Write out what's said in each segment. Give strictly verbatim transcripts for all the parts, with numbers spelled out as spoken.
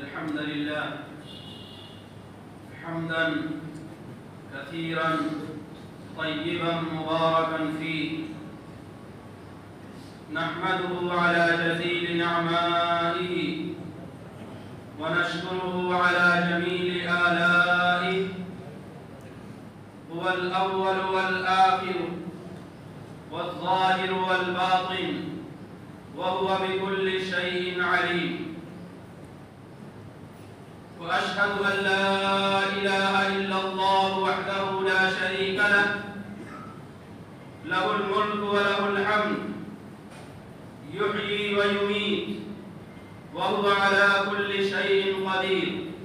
الحمد لله حمدا كثيرا طيبا مباركا فيه، نحمده على جزيل نعمائه ونشكره على جميل آلائه. هو الأول والآخر والظاهر والباطن، وهو بكل شيء عليم. وأشهد أن لا إله إلا الله وحده لا شريك له، له الملك وله الحمد، يحيي ويميت، وهو على كل شيء قدير.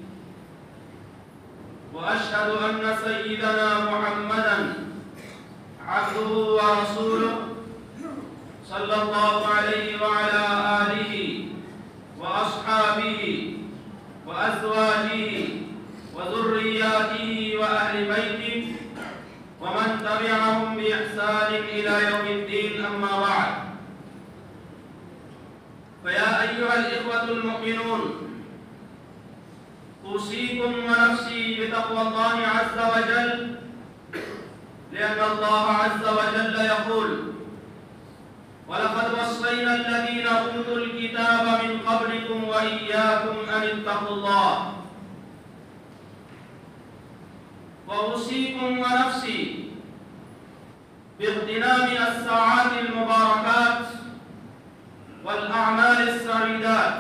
وأشهد أن سيدنا محمدًا عبده ورسوله صلى الله عليه وعلى آله وأصحابه وأزواجه وذرياته وأهل بيته ومن تبعهم بإحسان إلى يوم الدين، أما بعد. فيا أيها الإخوة المؤمنون، أوصيكم ونفسي بتقوى الله عز وجل، لأن الله عز وجل يقول: ولقد وصينا الذين أوتوا الكتاب من قبلكم وإياكم أن اتقوا الله. وأوصيكم ونفسي باغتنام الساعات المباركات والأعمال السعيدات،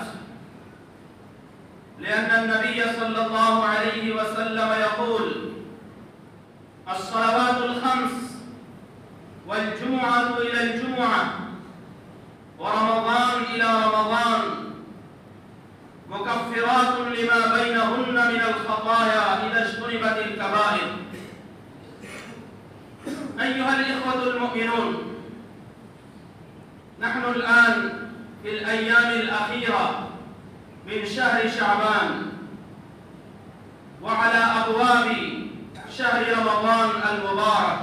لأن النبي صلى الله عليه وسلم يقول: الصلوات الخمس والجمعة إلى الجمعة ورمضان إلى رمضان مكفرات لما بينهن من الخطايا إذا اجتنبت الكبائر. أيها الإخوة المؤمنون، نحن الآن في الأيام الأخيرة من شهر شعبان، وعلى أبواب شهر رمضان المبارك.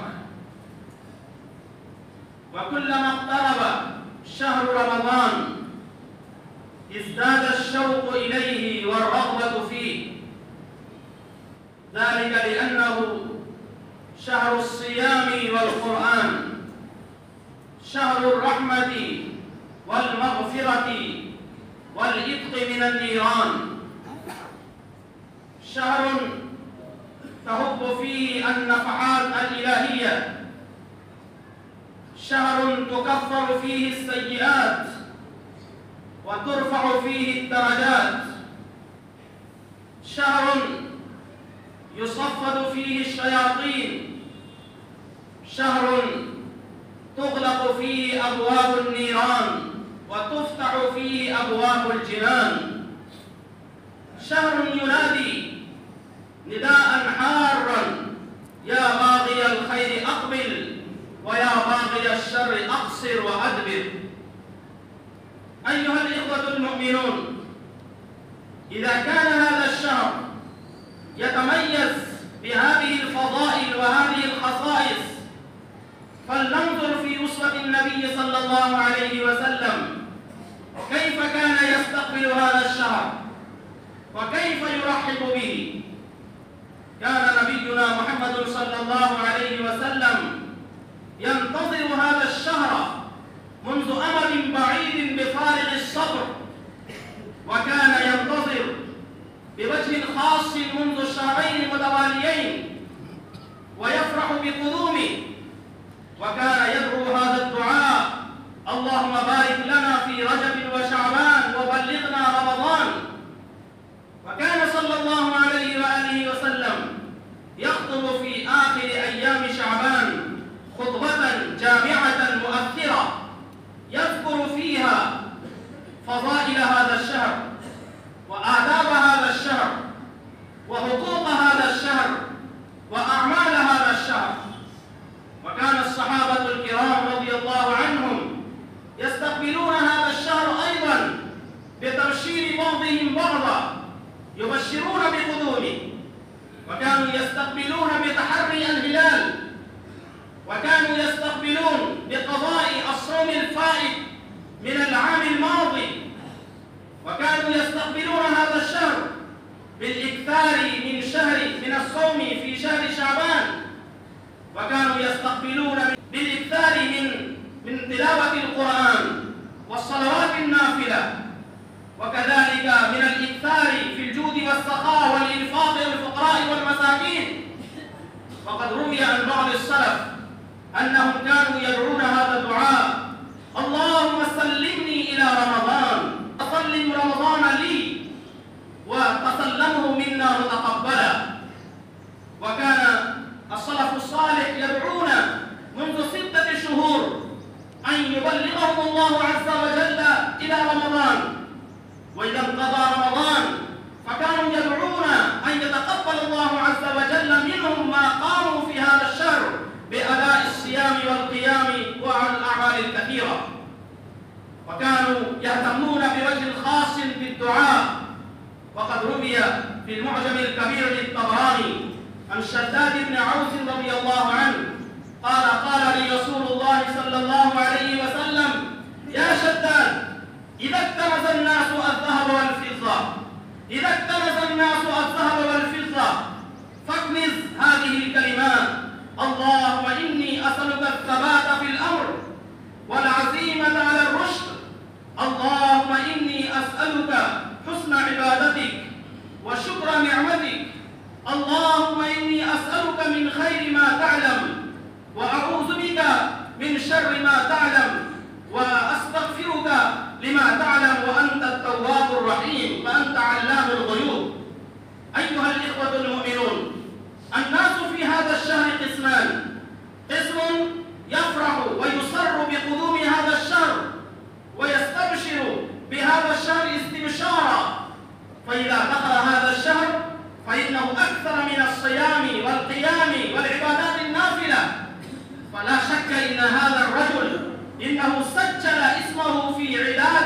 وكلما اقترب شهر رمضان ازداد الشوق إليه والرغبة فيه، ذلك لأنه شهر الصيام والقرآن، شهر الرحمة والمغفرة والعتق من النيران، شهر تهب فيه النفحات الإلهية، شهر تكفر فيه السيئات وترفع فيه الدرجات، شهر يصفد فيه الشياطين، شهر تغلق فيه أبواب النيران وتفتح فيه أبواب الجنان، شهر ينادي نداء حارا: يا باغي الخير أقبل، ويا باغي الشر أقصر وأدبر. أيها الإخوة المؤمنون، إذا كان هذا الشهر يتميز بهذه الفضائل وهذه الخصائص، فلننظر في أسوة النبي صلى الله عليه وسلم كيف كان يستقبل هذا الشهر وكيف يرحب به. كان نبينا محمد صلى الله عليه وسلم ينتظر هذا الشهر منذ أمد بعيد بفارغ الصبر، وكان ينتظر بوجه خاص منذ الشهرين المتواليين ويفرح بقدومه، وكان يدعو هذا الدعاء: اللهم بارك لنا في رجب وشعبان وبلغنا رمضان. وكان صلى الله عليه وآله وسلم يخطب في آخر أيام شعبان خطبة جامعة مؤثرة يذكر فيها فضائل هذا الشهر وآداب هذا الشهر وحقوق هذا الشهر وأعمال هذا الشهر. وكان الصحابة الكرام رضي الله عنهم يستقبلون هذا الشهر أيضا بتبشير بعضهم بعضا، يبشرون بقدومه، وكانوا يستقبلون بتحري الهلال، وكانوا يستقبلون بقضاء الصوم الفائت من العام الماضي، وكانوا يستقبلون هذا الشهر بالإكثار من شهر من الصوم في شهر شعبان، وكانوا يستقبلون بالإكثار من من تلاوة القرآن والصلوات النافلة، وكذلك من الإكثار في الجود والسخاء والإنفاق للفقراء والمساكين. وقد روي عن بعض السلف أنهم كانوا يدعون هذا الدعاء: اللهم سلمني إلى رمضان، وسلم رمضان لي، وتسلمه منا متقبلا. وكان السلف الصالح يدعون منذ ستة شهور أن يبلغهم الله عز وجل إلى رمضان، وإذا انقضى رمضان فكانوا يدعون أن يتقبل الله عز وجل منهم ما قاموا في هذا الشهر بأداء الصيام والقيام والأعمال الكثيرة. وكانوا يهتمون بوجه خاص بالدعاء. وقد روي في المعجم الكبير للطبراني عن شداد بن عوف رضي الله عنه قال: قال لي رسول الله صلى الله عليه وسلم: يا شداد، إذا اكتنز الناس الذهب والفضة إذا اكتنز الناس الذهب والفضة فاكنز هذه الكلمات: اللهم إني أسألك الثبات في الأمر والعزيمة على الرشد، اللهم إني أسألك حسن عبادتك وشكر نعمتك، اللهم إني أسألك من خير ما تعلم وأعوذ بك من شر ما تعلم وأستغفرك لما تعلم وأنت التواب الرحيم وأنت علام الغيوب. أيها الإخوة المؤمنون، الناس في هذا الشهر قسمان: قسم يفرح ويسر بقدوم هذا الشهر ويستبشر بهذا الشهر استبشارا، فإذا دخل هذا الشهر فإنه أكثر من الصيام والقيام والعبادات النافلة. فلا شك إن هذا الرجل إنه سجل اسمه في عداد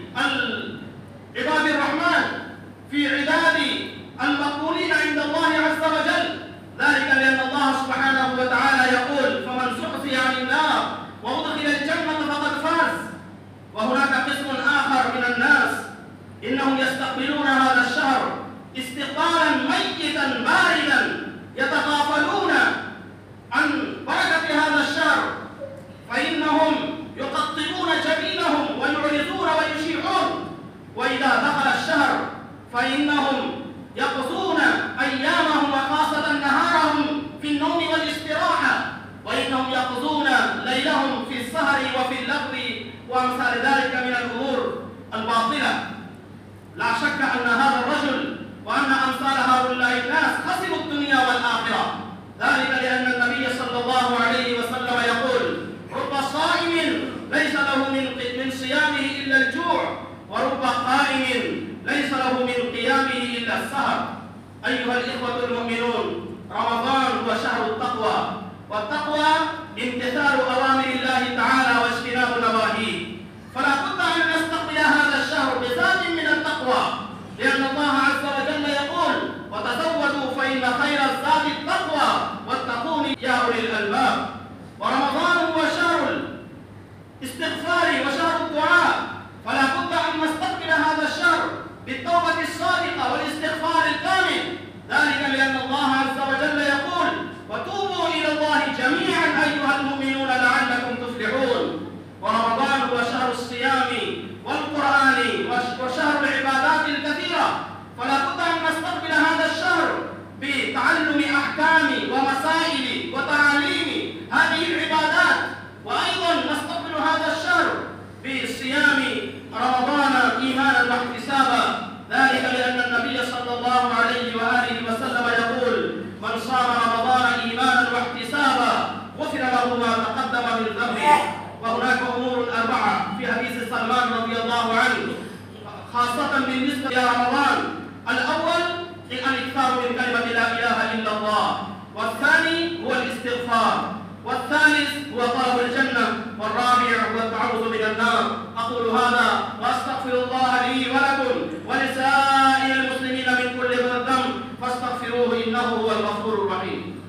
عباد الرحمن، في عداد المقبولين عند الله عز وجل، ذلك لأن الله سبحانه وتعالى يقول: فمن زحزح عن النار وأدخل الجنة فقد فاز. وهناك قسم آخر من الناس إنهم يستقبلون هذا الشهر استقبالا ميتا باردا، يتغافلون عن بركة هذا الشهر، فإنهم يقطبون جبينهم ويعرضون ويشيعون، وإذا دخل الشهر فإنهم يقضون أيامهم وخاصة نهارهم في النوم والاستراحة، وإنهم يقضون ليلهم في السهر وفي اللغو وأمثال ذلك من الأمور الباطلة. لا شك أن هذا الرجل وأن أمثال هؤلاء الناس خسروا الدنيا والآخرة، ذلك لأن النبي صلى الله عليه وسلم يقول: رب صائم ليس له من من صيامه إلا الجوع، ورب قائم ليس له من قيامه إلا السهر. أيها الإخوة المؤمنون، رمضان هو شهر التقوى، والتقوى امتثال أوامر الله تعالى واجتناب نواهيه، فلا بد أن نستقبل هذا الشهر بزاد من التقوى، لأن الله عز وجل يقول: وتزودوا فإن خير الزاد التقوى واتقون يا أولي الألباب. ورمضان هو شهر الاستغفار وشهر الدعاء، فلا بد أن نستقبل هذا الشهر بالتوبة الصادقة والاستغفار الكامل، ذلك لأن الله عز وجل يقول: وتوبوا إلى الله جميعا أيها المؤمنون لعلكم تفلحون. ورمضان هو شهر الصيام والقرآن وشهر العبادات الكثيرة، فلا بد أن نستقبل هذا الشهر بتعلم أحكام ومسائل وتعاليم هذه العبادات، وأيضا نستقبل هذا الشهر بصيام رمضان إيمانا واحتسابا، ذلك لأن النبي صلى الله عليه وآله وسلم يقول: من صام رمضان إيمانا واحتسابا غفر له ما تقدم من ذنبه. وهناك أمور أربعة في حديث سلمان رضي الله عنه خاصة بالنسبة إلى رمضان: الأول الإكثار من كلمة لا إله إلا الله، والثاني هو الاستغفار، والثالث هو طلب الجنة، والرابع هو التعوذ من النار. أقول هذا وأستغفر الله لي ولكم ولسائر المسلمين من كل ذنب فاستغفروه إنه هو الغفور الرحيم.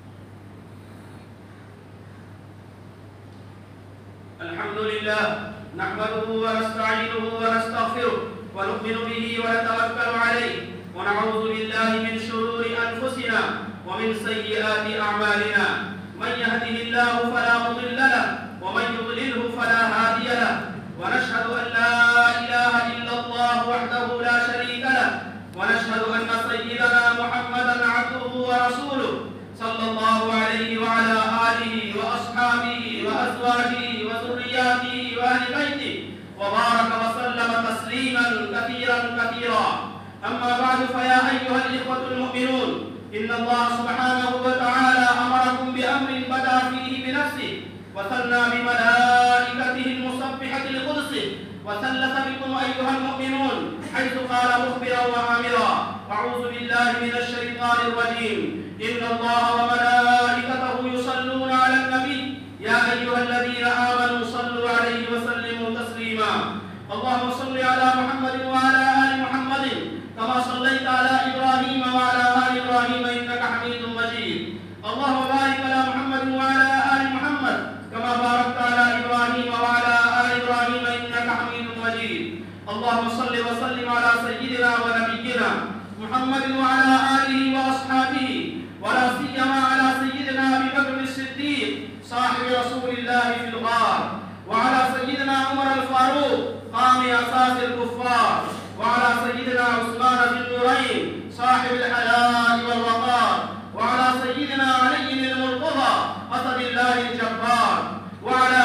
الحمد لله نحمده ونستعينه ونستغفره ونؤمن به ونتوكل عليه ونعوذ بالله من شرور أنفسنا ومن سيئات أعمالنا من يهده الله فلا مضل له ومن يضلله فلا هادي له ونشهد أن لا إله إلا الله وحده لا شريك له ونشهد أن سيدنا محمدا عبده ورسوله صلى الله عليه وعلى آله وأصحابه وأزواجه وذرياته وأهل بيته وبارك وسلم تسليما كثيرا كثيرا. أما بعد فيا أيها الإخوة المؤمنون إن الله سبحانه وتعالى أمركم بأمر بدأ فيه بنفسه وثنى بملائكته المسبحة لقدسه وثلث بكم أيها المؤمنون حيث قال مخبرا وآمرا أعوذ بالله من الشيطان الرجيم إن الله وملائكته يصلون على النبي يا أيها الذين آمنوا صلوا عليه وسلموا تسليما. اللهم صل على محمد وعلى آل محمد كما صليت على إبراهيم وعلى آل إبراهيم إنك حميد مجيد. اللهم بارك على محمد وعلى آل محمد كما باركت على إبراهيم وعلى آل إبراهيم إنك حميد مجيد. اللهم صل وسلم على سيدنا ونبينا محمد وعلى آله وأصحابه ولا سيما على سيدنا أبي بكر الصديق صاحب رسول الله في الغار وعلى سيدنا عمر الفاروق قام أساس الكفار وعلى سيدنا عثمان ذي النورين صاحب الحياء والوقار وعلى سيدنا علي المرتضى أسد الله الجبار وعلى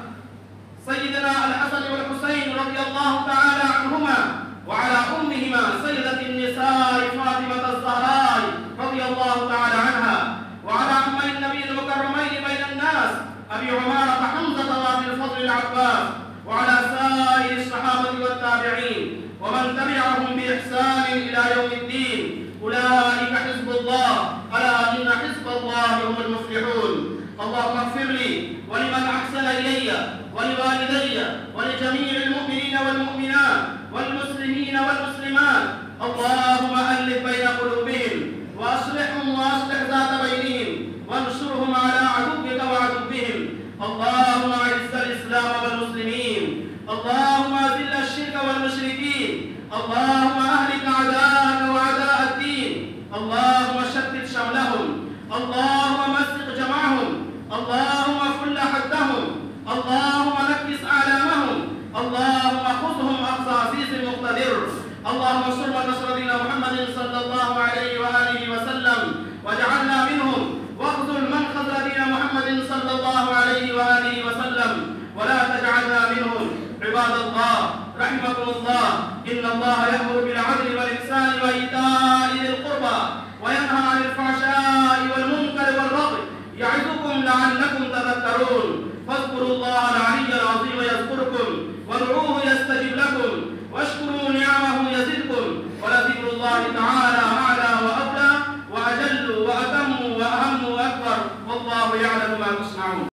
سيدنا الحسن والحسين رضي الله تعالى عنهما وعلى أمهما سيدة النساء فاطمة الزهراء رضي الله تعالى عنها وعلى عمي النبي المكرمين بين الناس أبي عمارة حمزة وأبي الفضل العباس وعلى سائر الصحابة والتابعين ومن تبعهم بإحسان إلى يوم الدين. أولئك حزب الله ألا إن حزب الله هم المفلحون. اللهم اغفر لي ولمن أحسن إلي ولوالدي ولجميع المؤمنين والمؤمنات والمسلمين والمسلمات. اللهم ألف بين قلوبهم وأصلحهم وأصلح ذات بينهم وانصرهم على عدوك وعدوهم. اللهم أعز الإسلام والمسلمين. اللهم أذل الشرك والمشركين. اللهم أهلك أعداءك وأعداء الدين. اللهم شتت شملهم. اللهم مزق جمعهم. اللهم فل حدهم. اللهم نكس أعلامهم. اللهم خذهم أخذ عزيز مقتدر. اللهم انصر من نصر دين محمد صلى الله عليه وآله وسلم واجعلنا منهم واخذل من خذل دين محمد صلى الله عليه وآله وسلم ولا تجعلنا منهم. عباد الله رحمكم الله إن الله يأمر بالعدل والإحسان وإيتاء ذي القربى وينهى عن الفحشاء والمنكر والبغي يعظكم لعلكم تذكرون. فاذكروا الله العلي العظيم يذكركم وادعوه يستجب لكم واشكروا نعمه يزدكم ولذكر الله تعالى أعلى وأولى وأجل وأتم وأهم وأكبر والله يعلم ما تصنعون.